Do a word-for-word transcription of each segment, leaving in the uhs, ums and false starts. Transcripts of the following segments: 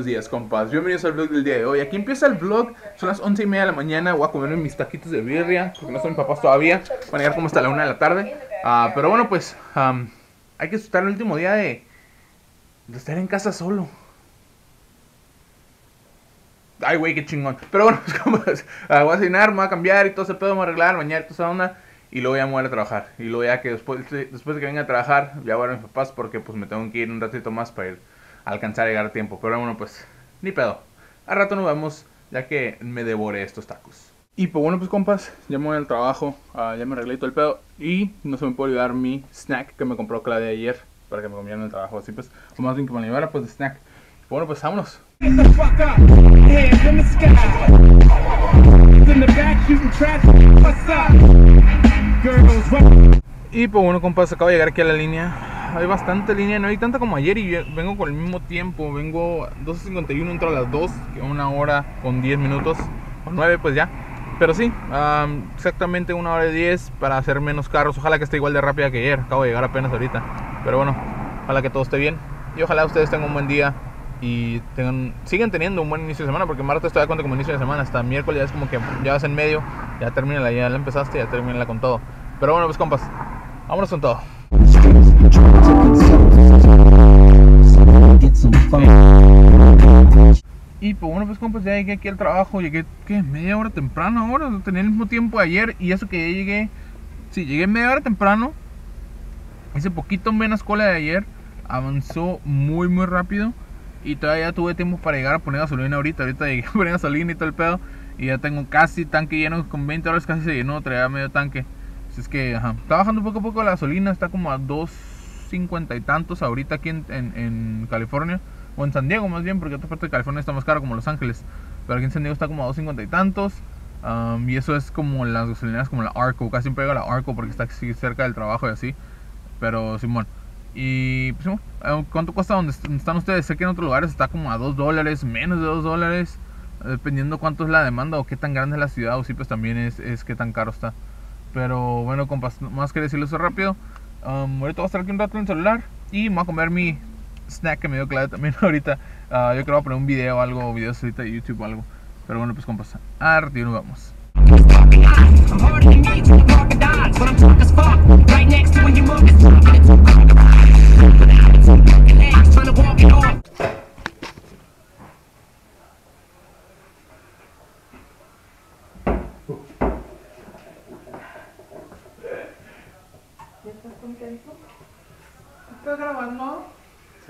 buenos días, compas. Bienvenidos al vlog del día de hoy. Aquí empieza el vlog. Son las once y media de la mañana. Voy a comerme mis taquitos de birria porque no son mis papás todavía. Van a llegar como hasta la una de la tarde. Uh, pero bueno, pues um, hay que disfrutar el último día de, de estar en casa solo. Ay, güey, qué chingón. Pero bueno, pues compas, uh, voy a cenar, me voy a cambiar y todo ese pedo, me voy a arreglar, bañar y toda esa onda. Y luego ya me voy a trabajar. Y luego ya que después, después de que venga a trabajar, ya voy a ver a mis papás porque pues me tengo que ir un ratito más para ir a alcanzar a llegar a tiempo. Pero bueno, pues ni pedo. Al rato nos vemos ya que me devoré estos tacos. Y pues bueno, pues compas, ya me voy al trabajo. Uh, ya me arreglé todo el pedo. Y no se me puede olvidar mi snack que me compró Claudia ayer para que me comieran en el trabajo. Así pues, o más bien que me lo llevara pues de snack. Bueno, pues vámonos. Y pues bueno, compas, acabo de llegar aquí a la línea. Hay bastante línea, no hay tanta como ayer. Y vengo con el mismo tiempo. Vengo doce cincuenta y uno, entro a las dos, que una hora con diez minutos, o nueve pues ya. Pero sí, um, exactamente una hora y diez para hacer menos carros. Ojalá que esté igual de rápida que ayer. Acabo de llegar apenas ahorita. Pero bueno, ojalá que todo esté bien. Y ojalá ustedes tengan un buen día y tengan, sigan teniendo un buen inicio de semana, porque martes todavía cuenta como inicio de semana, hasta miércoles ya es como que ya vas en medio, ya termina, ya la empezaste, ya termina con todo. Pero bueno, pues compas, vámonos con todo. Y pues bueno, pues compas, ya llegué aquí al trabajo, llegué, ¿qué? Media hora temprano ahora, tenía el mismo tiempo de ayer, y eso que ya llegué, sí, llegué media hora temprano, hice poquito menos cola de ayer, avanzó muy muy rápido. Y todavía tuve tiempo para llegar a poner gasolina ahorita. Ahorita llegué a poner gasolina y todo el pedo. Y ya tengo casi tanque lleno. Con veinte horas casi se llenó. Traía medio tanque. Así es que, ajá. Está bajando poco a poco la gasolina. Está como a dos cincuenta y tantos ahorita aquí en, en, en California. O en San Diego más bien. Porque otra parte de California está más caro, como Los Ángeles. Pero aquí en San Diego está como a dos cincuenta y tantos. Um, y eso es como las gasolineras como la Arco. Casi siempre llega la Arco porque está aquí cerca del trabajo y así. Pero Simón. Y pues, ¿cuánto cuesta donde están ustedes? Sé que en otros lugares está como a dos dólares, menos de dos dólares, dependiendo cuánto es la demanda o qué tan grande es la ciudad, o si pues también es, es qué tan caro está. Pero bueno, compas, más que decirlo eso rápido. um, Ahorita voy a estar aquí un rato en el celular y me voy a comer mi snack que me dio Claudia también ahorita. uh, Yo creo que voy a poner un video o algo, videos ahorita de YouTube o algo. Pero bueno, pues compas, a retiro nos vamos. ¿Ya estás contento? ¿Estás grabando? Sí.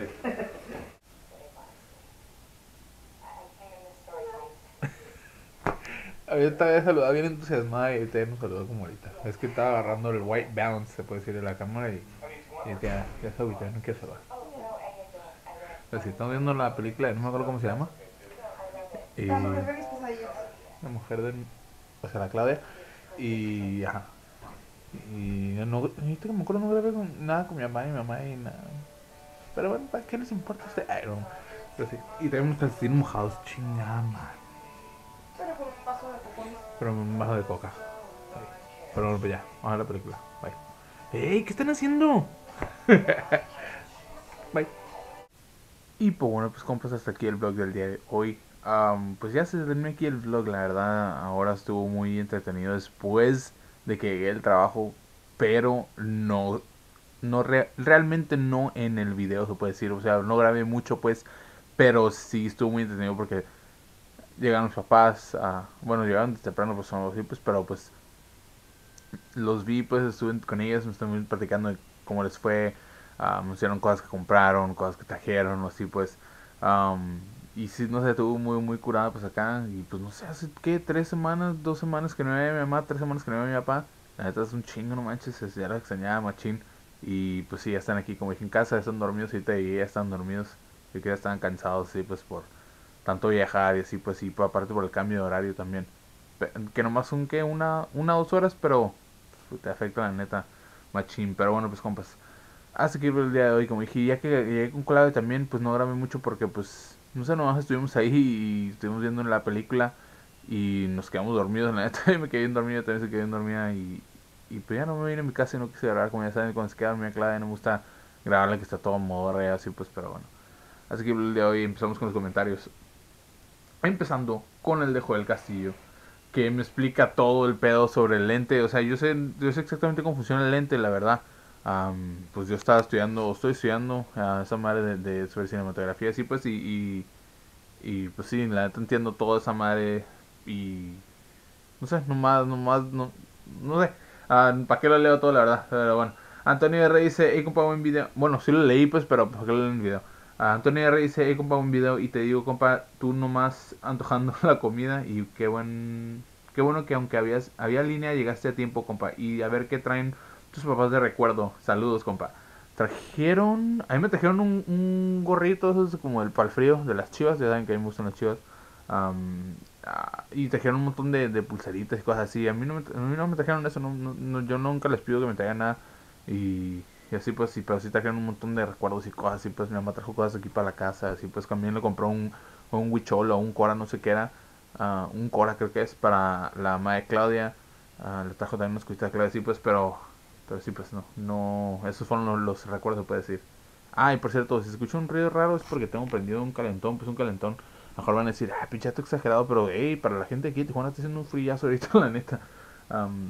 Ahorita había saludado bien entusiasmada y ahorita no saludó como ahorita. Es que estaba agarrando el white balance, se puede decir, de la cámara y, y ya, ya se agüitó, no quiero saludar. Pero si estamos viendo la película, no me acuerdo cómo se llama. Y La mujer de mis pesadillas. la mujer de, o sea, la Claudia. Y ajá. Y no, ahorita que me acuerdo no grabé con, nada con mi mamá y mi mamá y nada. Pero bueno, ¿para qué les importa este Iron? Pero sí. Y tenemos calcetines mojados, chingada madre. Pero con un vaso de cocones. Pero un vaso de coca. Ahí. Pero bueno, pues ya, vamos a ver la película. Bye. ¡Ey! ¿Qué están haciendo? Bye. Y pues bueno, pues compas, hasta aquí el vlog del día de hoy. Um, pues ya se terminó aquí el vlog, la verdad. Ahora estuvo muy entretenido después de que llegué del trabajo. Pero no, no re realmente no en el video, se puede decir. O sea, no grabé mucho pues. Pero sí estuvo muy entretenido porque llegaron los papás. A, bueno, llegaron desde temprano, pues son así, pues, pero pues los vi, pues estuve con ellos, me estuvieron platicando de cómo les fue. Um, me hicieron cosas que compraron, cosas que trajeron, o así pues. Um, y sí, no sé, estuvo muy, muy curada pues acá. Y pues no sé, hace que tres semanas, dos semanas que no veía a mi mamá, tres semanas que no veía a mi papá. La neta es un chingo, no manches, ya los extrañaba machín. Y pues sí, ya están aquí, como dije, en casa, ya están dormidos ahorita y ya están dormidos. Y que ya estaban cansados, sí, pues por tanto viajar y así, pues sí, pues, aparte por el cambio de horario también. Que nomás son que una, una, dos horas, pero pues, te afecta la neta machín. Pero bueno, pues compas, hasta aquí el día de hoy, como dije, ya que llegué con Claudio también, pues no grabé mucho porque pues, no sé, nomás estuvimos ahí y estuvimos viendo la película y nos quedamos dormidos, la neta, y me quedé bien dormido, también se quedó bien dormida y, y pues ya no me vine a mi casa y no quise grabar, como ya saben, cuando se queda dormida Claudia no me gusta grabarle que está todo en modo real así, pues, pero bueno. Así que el día de hoy empezamos con los comentarios. Empezando con el de Joel Castillo, que me explica todo el pedo sobre el lente. O sea, yo sé, yo sé exactamente cómo funciona el lente, la verdad. Um, pues yo estaba estudiando, estoy estudiando uh, esa madre de, de sobre cinematografía, así pues, y, y, y pues sí, la neta entiendo toda esa madre y no sé, nomás, nomás, no, no sé, uh, ¿para qué lo leo todo, la verdad? Pero bueno, Antonio R dice, hey compa, buen video. Bueno, sí lo leí pues, pero ¿para qué lo leo en el video? Uh, Antonio R dice, hey compa, un video y te digo, compa, tú nomás antojando la comida y qué buen, qué bueno que aunque habías, había línea llegaste a tiempo, compa, y a ver qué traen tus papás de recuerdo. Saludos, compa. Trajeron, a mí me trajeron un, un gorrito, eso es como el para el frío de las chivas, ya saben que a mí me gustan las chivas. Um, ah, y trajeron un montón de, de pulseritas y cosas así. A mí no me, a mí no me trajeron eso, no, no, no, yo nunca les pido que me traigan nada. Y, y así pues, sí, pero sí trajeron un montón de recuerdos y cosas así. Pues mi mamá trajo cosas aquí para la casa. Así pues, también le compró un, un huichol o un cora, no sé qué era. Uh, un cora creo que es para la mamá de Claudia. Uh, le trajo también unas cositas de Claudia, así pues, pero, pero sí pues no, no, esos fueron los, los recuerdos, se puede decir. Ah, y por cierto, si escucho un ruido raro es porque tengo prendido un calentón, pues un calentón. A lo mejor van a decir, ah, pinchato exagerado, pero hey, para la gente aquí de Tijuana está haciendo un frillazo ahorita, la neta. Um,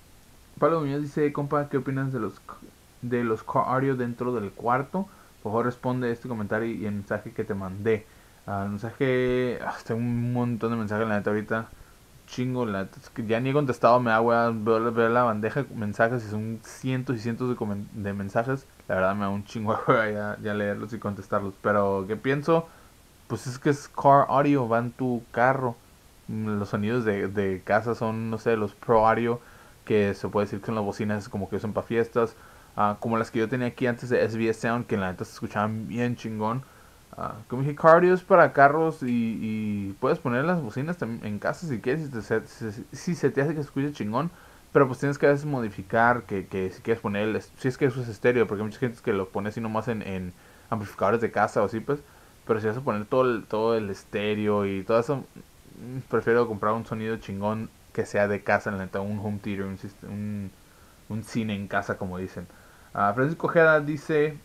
Pablo Muñoz dice, compa, ¿qué opinas de los de los car audio dentro del cuarto? Por favor responde este comentario y el mensaje que te mandé. Uh, el mensaje, ah, tengo un montón de mensajes la neta ahorita. Chingo, la neta, es que ya ni he contestado, me hago, veo, veo la bandeja de mensajes y son cientos y cientos de, de mensajes. La verdad me da un chingo ya, ya leerlos y contestarlos. Pero, ¿qué pienso? Pues es que es car audio, va en tu carro. Mm, Los sonidos de, de casa son, no sé, los pro audio, que se puede decir que son las bocinas como que son para fiestas. Ah, como las que yo tenía aquí antes de S B S Sound, que en la neta se escuchaban bien chingón. Ah, como dije, car audio es para carros y, y puedes poner las bocinas también en casa si quieres, si, te, si, si se te hace que se escuche chingón. Pero pues tienes que a veces modificar, que, que si quieres poner, el, si es que eso es estéreo, porque hay mucha gente que lo pone así nomás en, en amplificadores de casa o así pues. Pero si vas a poner todo el, todo el estéreo y todo eso, mm, prefiero comprar un sonido chingón que sea de casa, en la neta, un home theater, un, un, un cine en casa, como dicen. Uh, Francisco Ojeda dice,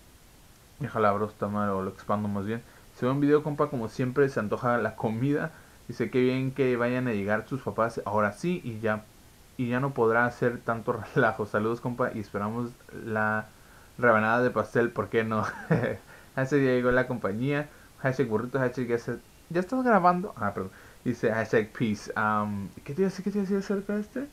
déjala bro, está mal, o lo expando más bien. Se ve un video, compa, como siempre, se antoja la comida. Dice que bien que vayan a llegar sus papás ahora sí y ya y ya no podrá hacer tanto relajo. Saludos, compa, y esperamos la rebanada de pastel, ¿por qué no? Hashtag ya llegó la compañía. Hashtag burrito, hashtag ya, se, ya estás grabando. Ah, perdón. Dice hashtag peace. Um, ¿Qué te iba a decir, qué te iba a decir acerca de este?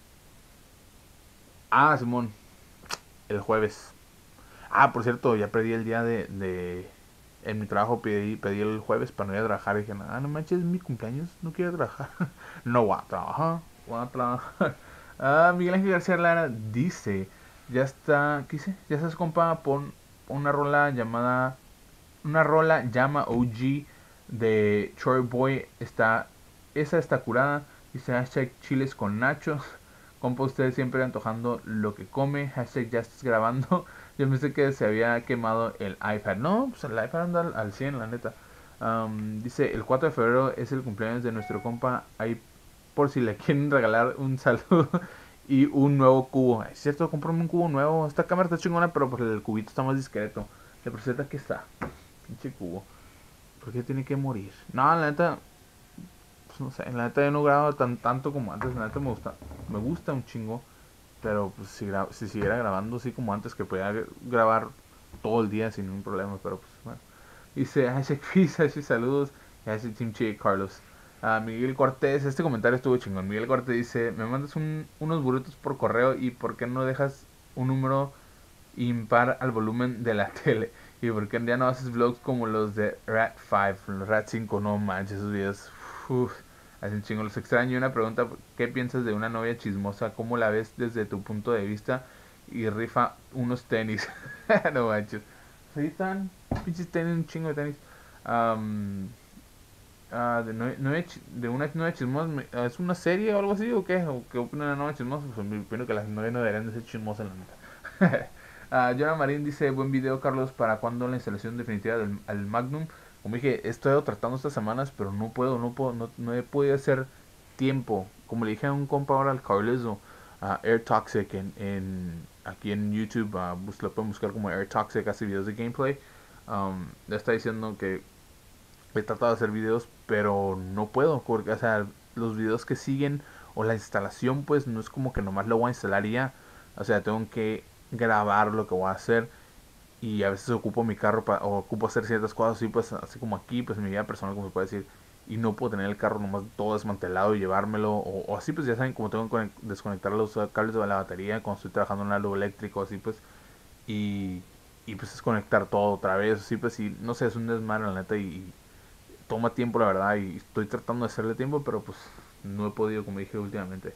Ah, Simón, el jueves. Ah, por cierto, ya pedí el día de, de en mi trabajo pedí, pedí el jueves para no ir a trabajar. Y dije, ah, no manches, es mi cumpleaños, no quiero trabajar. No voy a trabajar, voy a trabajar. Ah, Miguel Ángel García Lara dice, ya está, ¿qué dice? Ya estás, compa, pon una rola llamada, una rola llama O G de Troy Boy, está, esa está curada. Dice hashtag chiles con nachos. Compa, usted siempre antojando lo que come. Hashtag ya estás grabando. Yo pensé que se había quemado el iPad. No, pues el iPad anda al, al cien, la neta. Um, dice, el cuatro de febrero es el cumpleaños de nuestro compa. Ahí por si le quieren regalar un saludo y un nuevo cubo. Es cierto, comprarme un cubo nuevo. Esta cámara está chingona, pero pues el cubito está más discreto. La preseta que está. Pinche cubo. ¿Por qué tiene que morir? No, la neta, pues no sé, la neta yo no grabo tan tanto como antes. La neta me gusta, me gusta un chingo. Pero pues si, gra si siguiera grabando así como antes, que podía grabar todo el día sin ningún problema. Pero pues bueno. Dice hashtag peace, hashtag saludos, hashtag Team Che Carlos. Uh, Miguel Cortés, este comentario estuvo chingón. Miguel Cortés dice, me mandas un, unos burritos por correo y por qué no dejas un número impar al volumen de la tele. Y por qué ya no haces vlogs como los de Rat cinco, los Rat cinco, no manches, esos videos, uff, hacen chingo, los extraño. Una pregunta, ¿qué piensas de una novia chismosa? ¿Cómo la ves desde tu punto de vista? Y rifa unos tenis. No manches. Ahí están, pinches tenis, un chingo de tenis. Um, uh, de, nueve, nueve, de una novia chismosa, ¿es una serie o algo así o qué? ¿O qué opina una novia chismosa? Pues opino que las novias no deberían de ser chismosas, la neta. Uh, Jonah Marín dice, buen video Carlos, ¿para cuándo la instalación definitiva del al Magnum? Como dije, he estado tratando estas semanas, pero no puedo, no puedo, no, no he podido hacer tiempo. Como le dije a un compa ahora al Carleso, uh, Air Toxic en, en, aquí en YouTube, uh, pues lo pueden buscar como Air Toxic, hace videos de gameplay. Um, le está diciendo que he tratado de hacer videos, pero no puedo, porque, o sea, los videos que siguen o la instalación, pues no es como que nomás lo voy a instalar y ya. O sea, tengo que grabar lo que voy a hacer y a veces ocupo mi carro pa, o ocupo hacer ciertas cosas así, pues así como aquí, pues en mi vida personal, como se puede decir, y no puedo tener el carro nomás todo desmantelado y llevármelo, o, o así, pues ya saben, como tengo que desconectar los cables de la batería cuando estoy trabajando en algo eléctrico, así pues, y, y pues es conectar todo otra vez, así pues, y no sé, es un desmadre la neta, y, y toma tiempo la verdad, y estoy tratando de hacerle tiempo, pero pues no he podido, como dije últimamente.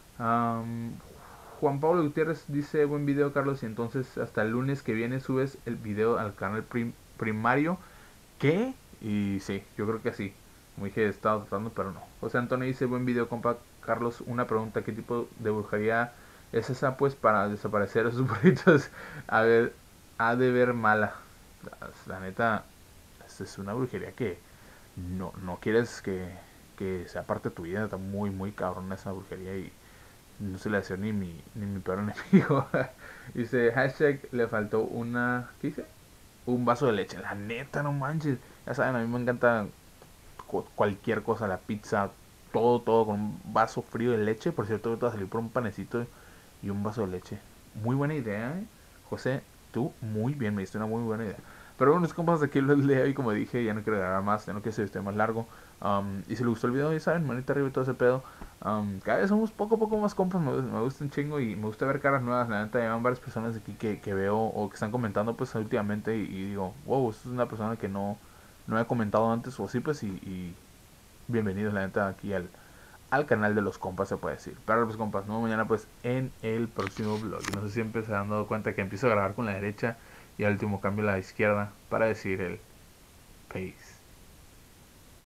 Um, Juan Pablo Gutiérrez dice, buen video Carlos, y entonces hasta el lunes que viene subes el video al canal prim primario. ¿Qué? Y sí, yo creo que sí. Como dije, he estado tratando, pero no. José Antonio dice, buen video compa Carlos, una pregunta, ¿qué tipo de brujería es esa pues para desaparecer a sus burritos? A ver, ha de ver mala. La, la neta, es una brujería que no, no quieres que, que sea parte de tu vida, está muy, muy cabrón esa brujería y no se le hace ni mi, ni mi peor enemigo. Dice, hashtag, le faltó una, ¿qué dice? Un vaso de leche. La neta, no manches. Ya saben, a mí me encanta cualquier cosa, la pizza, todo, todo con un vaso frío de leche. Por cierto, ahorita va a salir por un panecito y un vaso de leche. Muy buena idea, ¿eh? José, tú muy bien, me diste una muy buena idea. Pero bueno, es compas, aquí lo leo y como dije, ya no quiero grabar más, ya no quiero hacer este más largo. Um, y si les gustó el video, ya saben, manita arriba y todo ese pedo. Um, cada vez somos poco a poco más compas, me, me gusta un chingo y me gusta ver caras nuevas. La neta, llevan varias personas aquí que, que veo o que están comentando pues últimamente y, y digo, wow, esta es una persona que no, no he comentado antes o así pues y, y bienvenidos la neta aquí al, al canal de los compas se puede decir. Pero pues compas, no mañana pues en el próximo vlog. No sé si siempre se han dado cuenta que empiezo a grabar con la derecha y al último cambio a la izquierda para decir el peace.